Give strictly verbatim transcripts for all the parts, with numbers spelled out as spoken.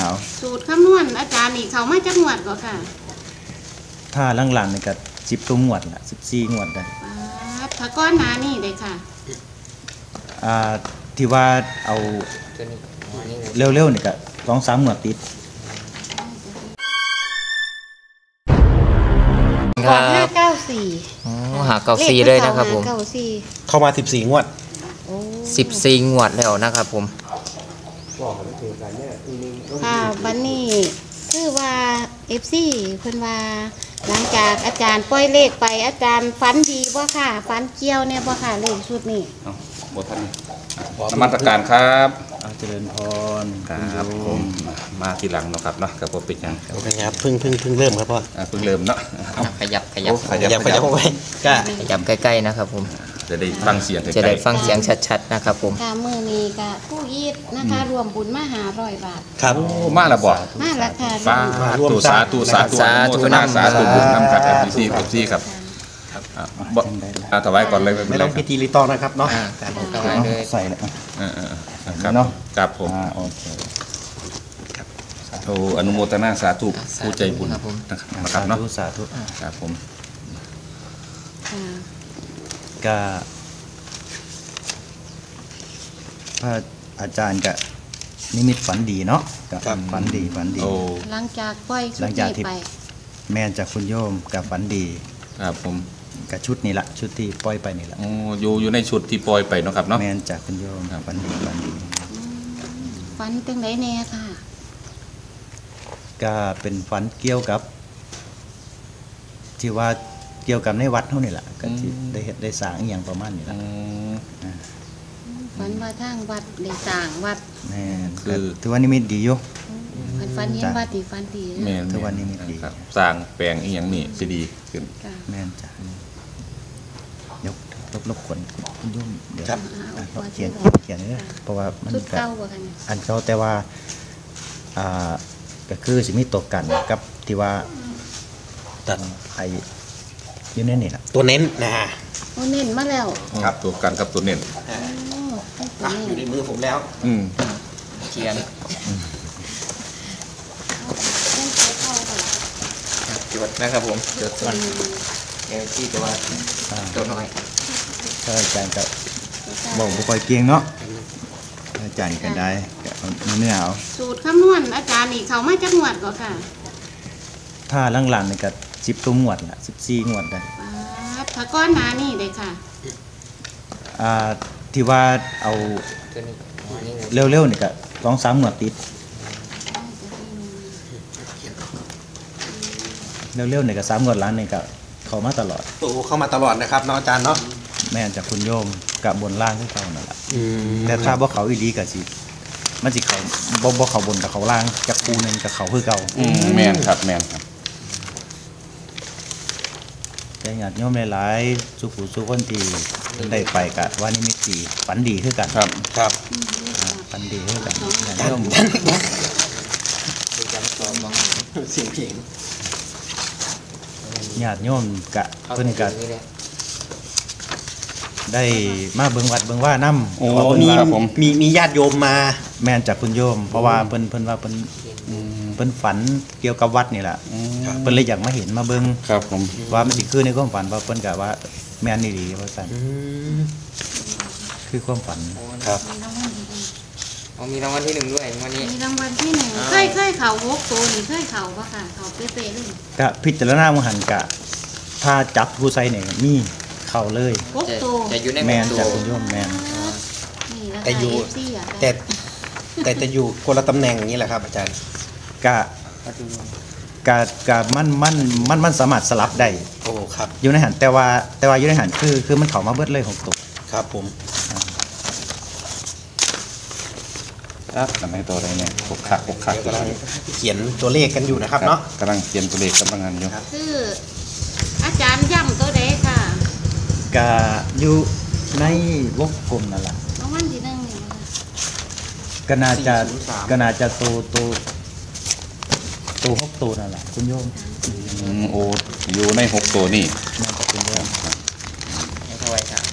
เอาสูตรคำนวณอาจารย์นี่เขามาจากงวดก็ค่ะถ้าหลังๆนี่ก็สิบตัวงวดละสิบสี่งวดได้ถ้าก้อนหนานี่เลยค่ะอ่าที่ว่าเอาเร็วๆนี่ก็สองสามงวดติดครับห้าเก้าสี่อ๋อหาเก้าสี่เลยนะครับผมเข้ามาสิบสี่งวดสิบสี่งวดแล้วนะครับผมค่ะวันนี้คือว่าเอฟซีเพิ่นว่าหลังจากอาจารย์ปล่อยเลขไปอาจารย์ฝันดีบ่ค่ะฝันเกี่ยวเนี่ยบ่ค่ะเลขชุดนี้บทท่านนมัสการครับเจริญพรครับผมมาทีหลังเนาะครับเนาะกับผมเป็นยังครับเพิ่งเพิ่งเพิ่งเริ่มครับพ่อเพิ่งเริ่มเนาะขยับขยับขยับขยับไว้ก็ขยับใกล้ๆนะครับผมจะได้ฟังเสียงจะได้ฟังเสียงชัดๆนะครับผมค่ะมือนี้ก็ผู้ยีดนะคะรวมบุญมาหาร้อยบาทครับมาละบ่มาละค่ะสาธุสาธุสาธุสาธุนะสาธุบุญนำครับเอฟซีเอฟซีครับบ่ถวายก่อนเลยไม่ต้องพิธีรีตองนะครับเนาะใส่เลยครับเนาะครับผมโอเคโอ้อนุโมทนาสาธุผู้ใจบุญนะครับเนาะสาธุครับผมก็พระอาจารย์ก็นิมิตฝันดีเนาะกับฝันดีฝันดีหลังจากปล่อยชุดนี้ไปแม่จากคุณโยมกับฝันดีครับผมกับชุดนี้ละชุดที่ปล่อยไปนี่ละโอ้อยู่อยู่ในชุดที่ปล่อยไปเนาะครับเนาะแม่จากคุณโยมฝันดีฝันดีฝันตั้งไหนแน่ค่ะก็เป็นฝันเกี่ยวกับที่ว่าเกี่ยวกับในวัดเท่านี้แหละก็ที่ได้เห็นได้สร้างอย่างประมาณนี้แหละฝันว่าทางวัดได้สร้างวัดแม่คือถือว่านี่มิตดีอยู่ฝันเห็นวัดดีฝันดีแม่ถือว่านี่มิตดีสร้างแปลงอีหยังนี่สิดีขึ้นแม่จ้ะยกลบลบขนคุณยุ่งเดี๋ยวเขียนเขียนนี่เพราะว่ามันอันเขาแต่ว่าอ่าก็คือสิมีตกกันกับที่ว่าตัดไอ้ยืนเน้นนี่แหละตัวเน้นนะฮะตัวเน้นมาแล้วครับตัวกันกับตัวเน้นอยู่ในมือผมแล้วอืมเขียนจดนะครับผมจดก่อนเอลที่ตัวตัวน้อยถ้าอาจารย์ก็บอกบุคคลเกียงเนาะอาจารย์กันได้เนื้อเอาสูตรคำนวณอาจารย์นี่เขามาจากงวดก็ค่ะถ้าหลังๆนี่ก็สิบตัวงวดละสิบสี่งวดได้ถ้าก้อนหนานี่เลยค่ะอ่าที่ว่าเอาเร็วๆนี่ก็สองสามงวดติดเร็วๆนี่ก็สามงวดล้านนี่ก็เข้ามาตลอดโอ้เข้ามาตลอดนะครับน้องอาจารย์เนาะแม่จากคุณโยมกับบนล่างที่เขานั่นแหละแต่ถ้าบ่เขาอีดีกับสิมันสิเขาบ่บ่เขาบนกับเขาล่างจากคูนึงกับเขาคือเก่าแม่นครับแม่นครับแต่ญาติโยมหลายๆสุขุสุขคนที่ได้ไปกับว่านี่มิตรฝันดีคือกันครับครับฝันดีคือกันญาติโยมเสียงเพลงญาติโยมกะเพิ่นกะได้มาเบิ่งวัดเบิ่งว่าน้ำโอ้มีมีมีญาติโยมมาแม่นจากคุณโยมเพราะว่าเพิ่นเพิ่นว่าเพิ่นเพิ่นฝันเกี่ยวกับวัดนี่แหละเพิ่นเลยอยากมาเห็นมาเบิ่งครับผมว่ามันสิคือในความฝันว่าเพิ่นกะว่าแม่นนี่ดีว่าซั่นคือความฝันครับมีรางวัลที่หนึ่งด้วยวันนี้มีรางวัลที่หนึ่งเคยเคยเข่าหกตัวนี่เคยเข่าปะค่ะเข่าเป๊ะๆเลยกะพิจารณาหันกะถ้าจับผู้ใส่เนี่ยมีเข่าเลยจะอยู่ในแมนจากคุณโยมแมนแต่อยู่แต่แต่จะอยู่คนละตำแหน่งอย่างนี้แหละครับอาจารย์กะกะกะมันมันมันมันสามารถสลับได้โอ้ครับอยู่ในหันแต่ว่าแต่ว่าอยู่ในหันคือคือมันเข่ามาเบิดเลยของตกครับผมครับทำให้ตัวอะไรเนี่ยหกขักหกขักกำลังเขียนตัวเลขกันอยู่นะครับเนาะกำลังเขียนตัวเลขกำลังงานอยู่คืออาจารย์ย่ำตัวเด็กค่ะกะอยู่ในวงกลมนั่นแหละรางวัลที่หนึ่งก็น่าจะก็น่าจะตัวตัวตัวหกตัวนั่นแหละคุณโยมโอ้อยู่ในหกตัวนี่น่าจะคุณโยมไม่เท่าไหร่ครับ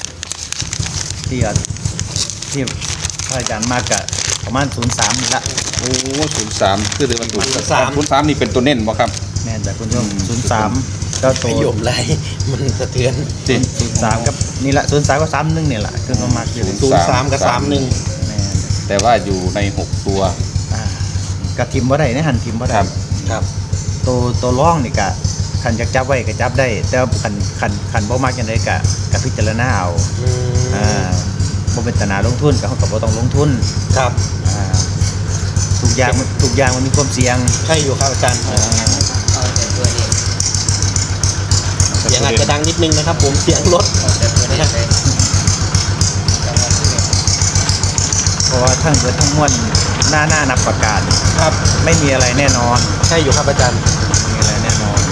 ที่ที่พระอาจารย์มากกะประมาณศูนย์สามนี่ละโอ้ศูนย์สามคือเดือนวันถูกศูนย์สามศูนย์สามนี่เป็นตัวเน้นบ่ครับแม่นจากคุณโยมศูนย์สามเจ้าโตไม่ยมไรมันสะเทือนจริงศูนย์สามกับนี่แหละศูนย์สามกับสามหนึ่งนี่แหละคือประมาณอยู่ศูนย์สามกับสามหนึ่งแม่นแต่ว่าอยู่ในหกตัวอ่ากับทิมบ่ได้ในหันทิมบ่ได้ครับครับตัวตัวร่องนี่กะคันจะจับไว้ก็จับได้ แต่ว่าคันคันคันบ่มักจังไดกะกะพิจารณาเอาอืมอ่าบ่เป็นตนาลงทุนก็เฮาก็บ่ต้องลงทุนครับอ่าทุกอย่างมันทุกอย่างมันมีความเสี่ยงใช่อยู่ครับอาจารย์อ่าเอาแต่ตัวเองเสียงอาจจะดังนิดนึงนะครับ ผมเสียงรถเอาแต่ตัวเองเลยรางวัลที่หนึ่งเพราะว่าทั้งเบิดทั้งมวลหน้าหน้านับประการครับไม่มีอะไรแน่นอนใช่อยู่ครับอาจารย์ไม่มีอะไรแน่นอน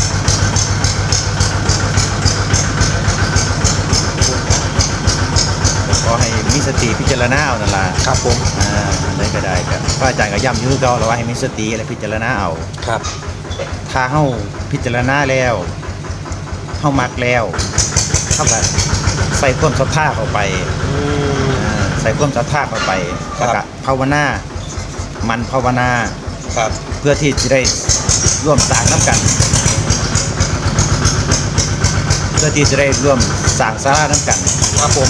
ขอให้มีสติพิจารณาเอานั่นล่ะครับผมอ่าได้ก็ได้ครับพระอาจารย์ก็ย้ำอยู่คือเก่าแล้วว่าให้มีสติและพิจารณาเอาครับถ้าเฮาพิจารณาแล้วเฮามักแล้วเฮาก็ใส่ความศรัทธาเข้าไปอืมอ่าใส่ความศรัทธาเข้าไปครัแล้วบก็ภาวนามันภาวนาครับเพื่อที่จะได้ร่วมสร้างน้ำกัน เพื่อที่จะได้ร่วมสร้างสาราน้ำกันครับผม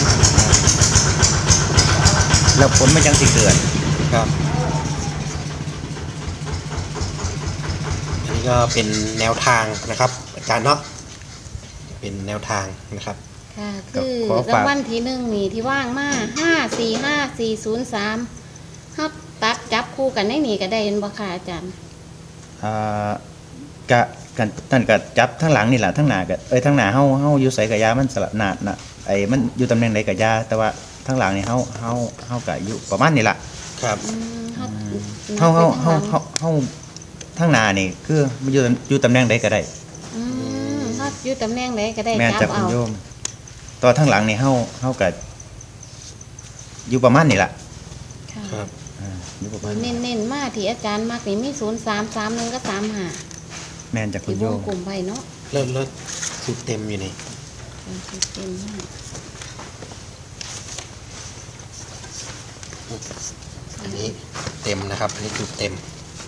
แล้วผลมันยังสิเกิดครับอันนี้ก็เป็นแนวทางนะครับ อาจารย์เนาะเป็นแนวทางนะครับค่ะคือขอฝากรางวัลที่หนึ่งนี่ที่ว่างมาห้าสี่ห้าสี่ศูนย์สามฮับตัดจับคู่กันในนี่ก็ได้เห็นบ่ค่ะอาจารย์อ่ากะกันท่านก็จับทั้งหลังนี่แหละทั้งหน้าก็เอ้ยทั้งหน้าเฮาเฮาอยู่ไสกะยามันสละหน้าน่ะไอ้มันอยู่ตำแหน่งใดกะยาแต่ว่าทั้งหลังนี่เฮาเฮาเฮาก็อยู่ประมาณนี้ล่ะครับอืมฮับเฮาเฮาเฮาเฮาเฮาทั้งหน้านี่คือมันอยู่อยู่ตำแหน่งใดก็ได้อืมฮับอยู่ตำแหน่งไหนก็ได้แม่นจัจากบคุณเอาโยมต่อทั้งหลังนี่เฮาเฮาก็อยู่ประมาณนี้ล่ะค่ะครับอ่าอยู่ประมาณเน้นเน้นๆมาที่อาจารย์มักนี่มีศูนย์สามสามหนึ่งก็สามห้าแม่นจากคุที่ณวโยงมกลุ่มไว้เนาะเริ่มเริ่มสุดเต็มอยู่นี่เป็นสิบเต็มมากอันนี้เต็มนะครับ อันนี้จุดเต็ม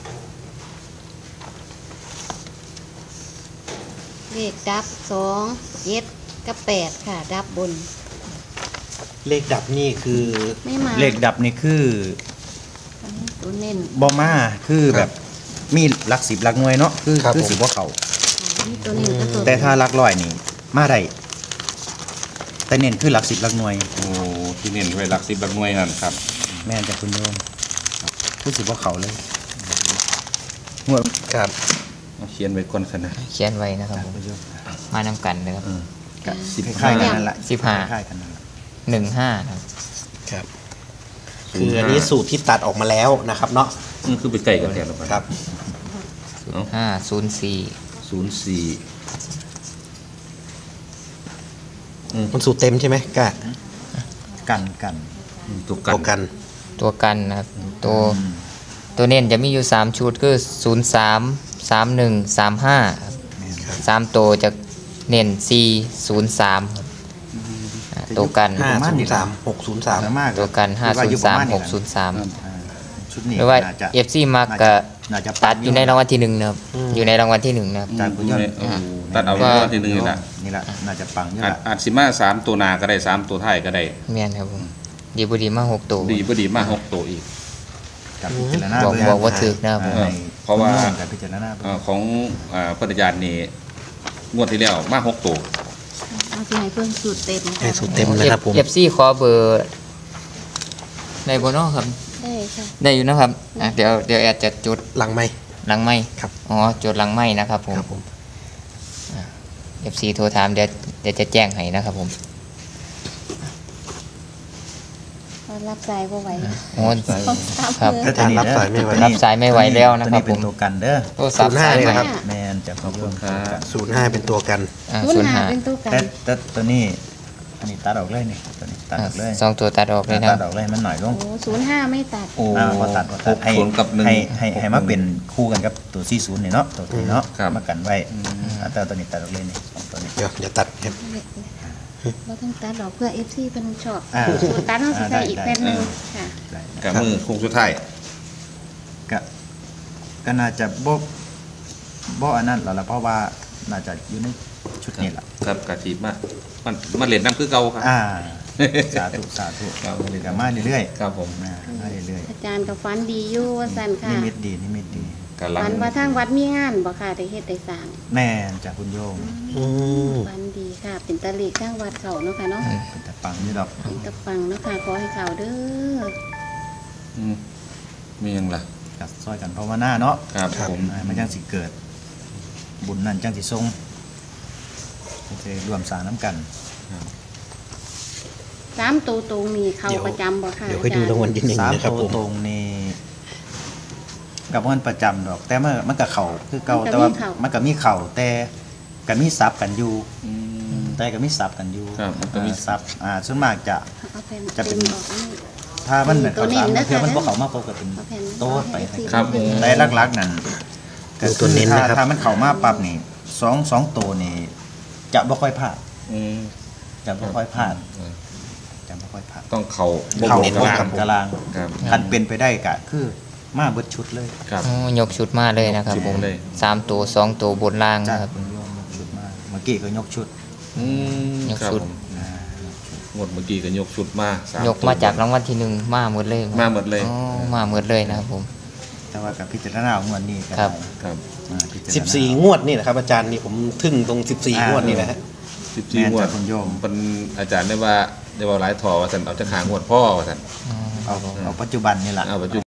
เลขดับสองเจ็ดกับแปดค่ะ ดับบนเลขดับนี่คือไม่มาเลขดับนี่คือตัวเน้นบ่มาคือแบบมีหลักสิบหลักหน่วยเนาะคือครับคือผมสิบ่เข้านี่ตัวเน้นก็ตัวแต่ถ้าหลักร้อยนี่มาได้แต่เน้นคือหลักสิบหลักหน่วยโอ้ที่เน้นไว้หลักสิบหลักหน่วยนั่นครับแม่นจากคุณโยมคือสิบ่เข้าเลยงวดครับเอาเขียนไว้ก่อนขนาดเขียนไว้นะครับผมคุณโยมมานำกันนะครับอืมก็สิบคล้ายๆกันนั่นแหละสิบห้าคล้ายๆกันนั่นแหละหนึ่งห้านะครับครับ คืออันนี้สูตรที่ตัดออกมาแล้วนะครับเนาะอืมคือไปใกล้กันแทนแล้วครับห้าศูนย์สี่ศูนย์สี่มันสูตรเต็มใช่ไหมกะกันกันตัวโปรกักัน นตัวกันนะครับ ตัวตัวเน้นจะมีอยู่สามชุดคือศูนย์สามสามหนึ่งสามห้าสามตัวจะเน้นสี่ศูนย์สามตัวกันห้าศูนย์สามหกศูนย์สามสามารถตัวกันห้าคิดว่ศูนอยู่ย์ปสามระณหกศูนย์สามอ่าชุดนี้หรือว่าน่าจะเอฟซีมักก็น่าจะตัดอยู่ในรางวัลที่หนึ่งนะครับ อยู่ในรางวัลที่หนึ่งนะครับจากคุณโยมโอ้ตัดเอาไว้ก่อนทีหนึงนี่แหละนี่แหละน่าจะปังนี่อาแหจละอาจสิมาสามตัวหนาก็ได้สามตัวท้ายก็ได้แม่นครับผมดีบุดีมาหกตัวดีบ่ดีมากหกตัวอีกกับพิจารณาบอกเบิ่งบอกว่าถึกนะครับผมอ่าเพราะว่ากับพิจารณาเบิ่งอ่าของอ่าพระอาจารย์นี่งวดที่แล้วมาหกตัวเอาที่ให้เพิ่มสูตรเต็มค่ะให้สูตรเต็มนะครับผมเอฟซีขอเบอร์ในโบนอครับได้ค่ะได้อยู่นะครับอ่ะเดี๋ยวเดี๋ยวแอดจะจุดหลังไหมหลังไม้ครับอ๋อจุดหลังไม้นะครับผมครับผมเอฟซีโทรถามเดี๋ยวเดี๋ยวจะแจ้งให้นะครับผมเรารับสายบ่ไหวโอ้ต้องตามครับเพื่ออาจารย์รับสายไม่ไหวรับสายไม่ไหวแล้วนะครับตัวนี้เป็นผมตัวกันเด้อโทรศัพท์ศูนย์ห้าสายเลยใหม่นะครับแมนจากขอบคุณครับศูนย์ห้าเป็นตัวกันอ่าศูศูนนย์ย์ห้าห้าเป็นตัวกันแต่แต่ตัวนี้อันนี้ตัดออกเลยนี่ตัวนี้ตัดออกเลยสองตัวตัดออกเลยนะตัดออกเลยมันหน่อยลงโอ้ศูนย์ห้าไม่ตัดโอ้อ่าพอตัดพอตัดให้ศูนย์กับหนึ่งให้ให้ให้มาเป็นคู่กันกับตัวสี่ศูนย์นี่เนาะตัวนี้เนาะครับมากันไว้อ่าแต่ตัวนี้ตัดออกเลยนี่สองตัวนี้เดี๋ยวเดี๋ยวตัดครับเราต้องตัดดอกเพื่อเอฟซีเป็นชอบอ่าสูตรตัดเราสิใส่อีกได้แผ่นหนึ่งได้ค่ะได้กับมือคงสุดท้ายก็ก็น่าจะบ่บ่อันนั้นแล้วล่ะเพราะว่าน่าจะอยู่ในชุดนี้ล่ะครับกะทิมามันมันเหรียญน้ำคือเก่าครับอ่าสาธุสาธุครับก็มาเรื่อยครับผมๆมามาเรื่อยอาจารย์ก็ฝันดีอยู่ว่าซั่นๆค่ะนิมิตดีนิมิตดีกะลังฝันว่าทางวัดมีงานบ่ค่ะได้เฮ็ดได้สร้างแม่นจากคุณโยมอืมฝันดีค่ะ เป็นตะลีทางวัดเขาเนาะค่ะเนาะเป็นแต่ปังนี่ดอกเป็นตะฟังเนาะค่ะขอให้เขาเด้ออืมมีหยังล่ะกับซอยกันภาวนาเนาะครับผมอ่ามันจังสิเกิด บุญนั่นจังสิทรงจะรวมสร้างน้ำกันสามตัวตรงนี่เขาประจำบ่ค่ะเดี๋ยวค่อยดูรางวัลที่หนึ่งสามนะครับตัวผมตรงนี่กับมันประจำดอก แต่มันมันกับเข่าคือเก่าแต่ว่ามันก็มีเข่าแต่ก็มีซับกันอยู่อืมแต่ก็มีซับกันอยู่ครับมันก็มีอ่าซับอ่าส่วนมากจะเอาแผ่นจะเป็นต็มออกนี่ถ้ามันเหมือนตัวเขานี้สามนะคะเพื่อมันบ่เขามาพบกับเป็นเอาแผ่นโต๊ะไปเอาให้ครับดูแต่ลักๆนั่นก็ดูตัคือวเน้นถ้านะครับถ้ามันเข้ามาปั๊บนี่สองสองตัวนี่จะบ่ค่อยพลาดอืมจะบ่ค่อยพลาดเออจะบ่ค่อยพลาดต้องเข่าเข่าบนพบล่างกันกลางครับคันเป็นไปได้ก็คือมาเบิดชุดเลยครับอ๋อยกชุดมาเลยนะครับชุดผมเลยสามตัวสองตัวบนล่างจ้านะครับคุณโยมยกชุดมาเมื่อกี้ก็ยกชุดอืมยกครับชุดผมอ่างวดเมื่อกี้ก็ยกชุดมาสยกมาจากรางวัลที่หนึ่งมาหมดเลยมาหมดเลยอ๋อมาหมดเลยนะครับผมแต่ว่ากับพิจารณาของวันนี้ก็ครับได้ครับอ่าพิจารณาสิบสี่งวดนี่นะครับอาจารย์นี่ผมทึ่งตรงสิบสี่อ่างงวดนี่นะฮะสิบสี่แม่นงวดจ้ะคุณโยมเป็นอาจารย์ได้ว่าได้ว่าหลายถอว่าสันเอาจะหางวดพ่อว่าสันเอาเอาปัจจุบันนี่แหละเอาปัจจุ